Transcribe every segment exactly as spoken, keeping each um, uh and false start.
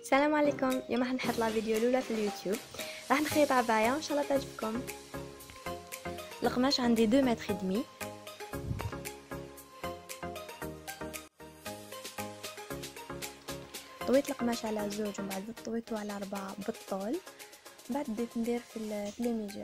السلام عليكم. اليوم راح نحط لا فيديو الاولى في اليوتيوب. راح نخيط عبايه ان شاء الله تعجبكم. القماش عندي دو متر دمي. طويت القماش على زوج ومن بعد طويته على أربعة بالطول. بعد بديت ندير في في لي ميجور.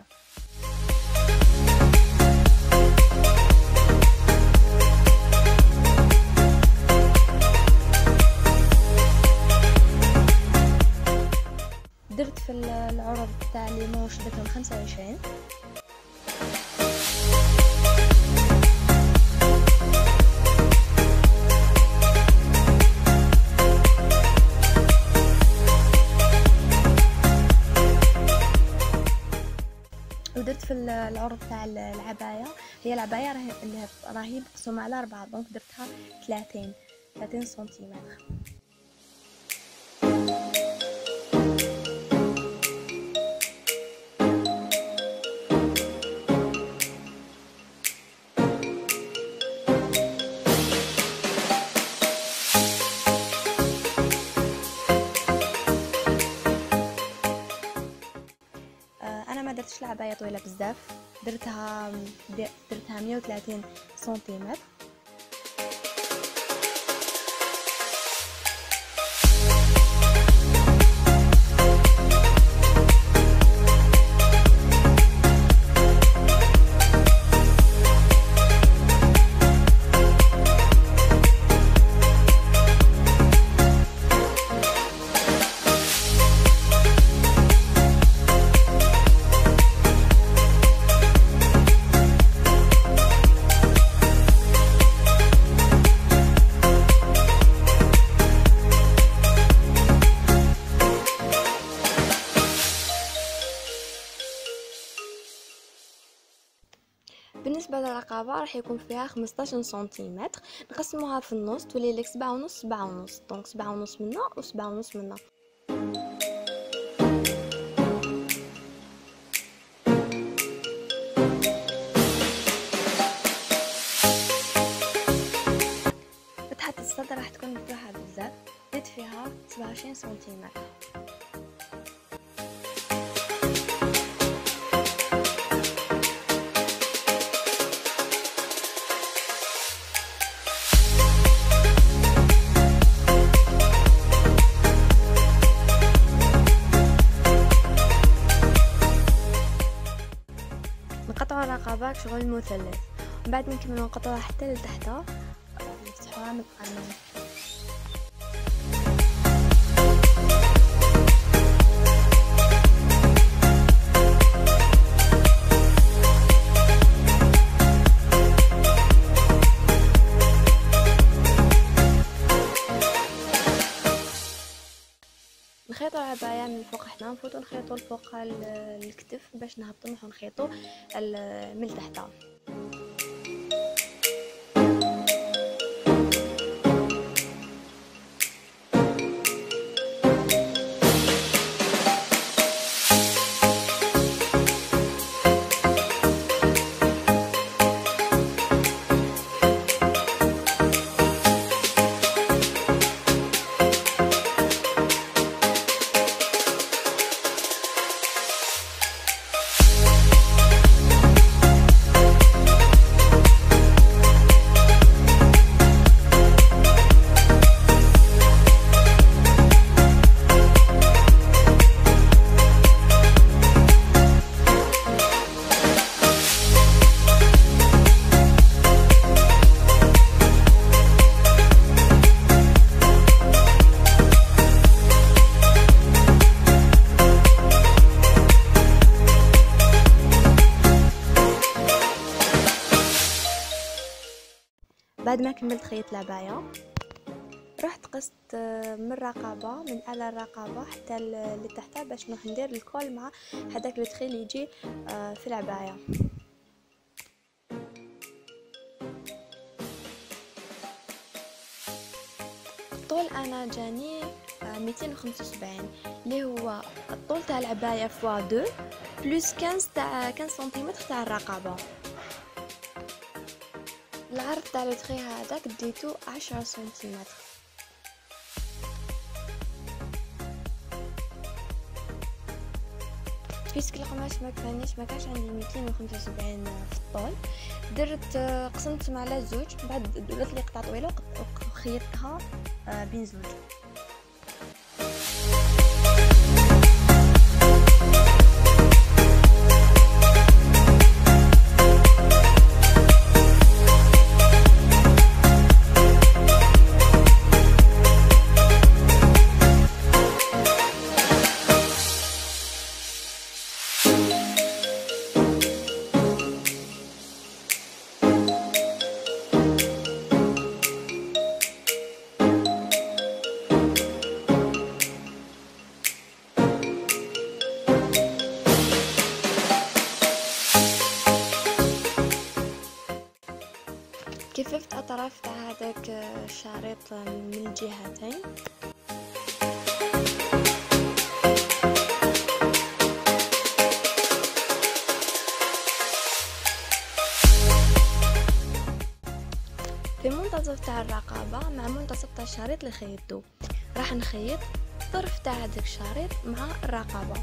درت في العرض تاع لي موش درتهم خمسة وعشرين. ودرت في العرض تاع العبايه، هي العبايه راهي اللي راهي مقسومه على أربعة، دونك درتها ثلاثين ثلاثين سنتيمتر. انا ما درتش العبايه طويله بزاف، درتها درتها مية وثلاثين سنتيمتر. بالنسبه للرقبه راح يكون فيها خمسطاش سنتيمتر، نقسموها في النص تولي لك سبعة ونص سبعة ونص، دونك سبعة ونص منا وسبعة ونص منا. فتحة الصدر راح تكون مفتوحه بزاف، زدت فيها سبعة وعشرين سنتيمتر. نقطعوا الرقبة شغل مثلث، ومن بعد نكملوا نقطعوها حتى لتحتها، نفتحوها من القلم. نخيطوا العباية من الفوق، حنا نفوتوا نخيطوا الفوق الكتف باش نهبطوا نروحوا نخيطوا من تحتها. بعد ما كملت خيط العباية رحت قصت من الرقبة، من اعلى الرقبة حتى لتحتها باش نروح ندير الكول مع هذاك التخيل اللي يجي في العباية. الطول انا جاني مئتين وخمسة وسبعين، اللي هو الطول تاع العباية فوا دو بلس خمسطاش تاع خمسطاش سنتيمتر تاع الرقبة. العرض تاع التخي هذاك ديتو عشرة سنتيمتر. بيسك القماش ما كانش ما كانش عندي مئتين وخمسة وسبعين في الطول، درت قسمتهم على زوج، بعد درت لي قطعه طويله وخيطتها بين زوج. كففت اطراف تاع هذاك الشريط من الجهتين. في منتصف تاع الرقبه مع منتصف تاع الشريط اللي خيطته راح نخيط الطرف تاع هذاك الشريط مع الرقبه.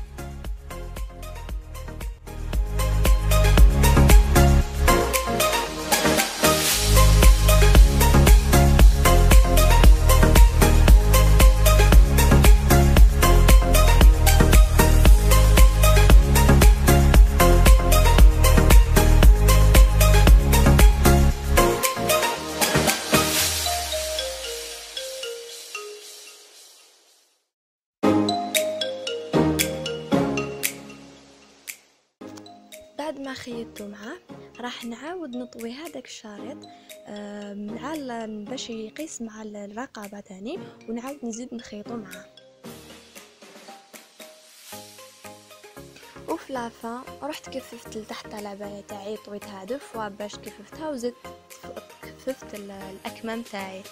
بعد ما خيطته معاه راح نعاود نطوي هذاك الشريط مع باش يقيس مع الرقبه تاني، ونعاود نزيد نخيطه معاه. وفي لافان رحت كففت لتحت تاع العبايه تاعي، طويتها دو فوا باش كففتها وزدت كففت الاكمام تاعي.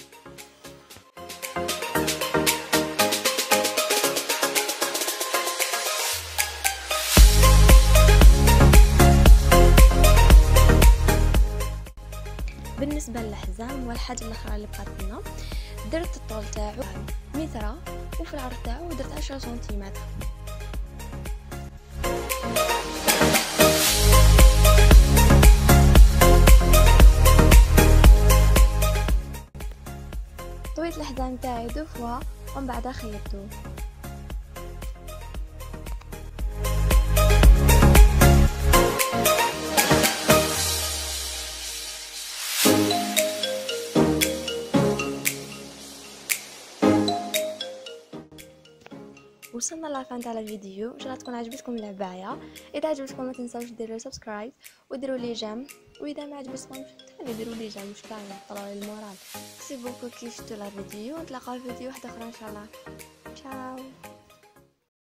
بالنسبه للحزام والحاجه الاخرى اللي بقات لنا، درت الطول تاعو متر وفي العرض تاعو درت عشرة سنتيمتر. طويت الحزام تاعي دو فوا ومن بعد خيطته. وصلنا لافان تاع الفيديو، ان شاء الله تكون عجبتكم العبايه. اذا عجبتكم ما تنساوش ديروا سبسكرايب وديروا لي جيم، واذا ما عجبتكمش ثاني ديروا لي جيم، مش كاين طلعوا لي المورال. سي بوكو كي شفتوا لا فيديو، نتلاقاو في فيديو واحد اخرى ان شاء الله. تشاو.